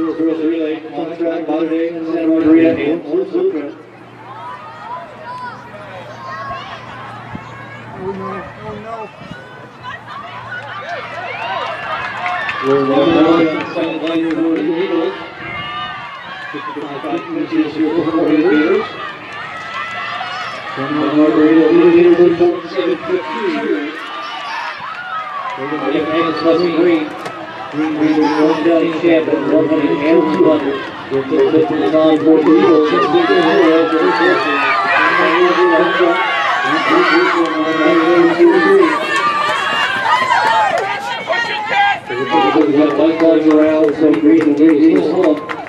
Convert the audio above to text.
Girls relay, on track, Monday, Santa Margarita, and Lutheran. Oh no. We're on the second line here for the Eagles. 55 inches here for the Gators. Santa Margarita leading with 47-15. We're going to get Angus Leslie Green. Green is the North County champion, 100 and 200. We're going to put this on for the Eagles. 16-0. We've got white guards around, so Green will bring Eagles home.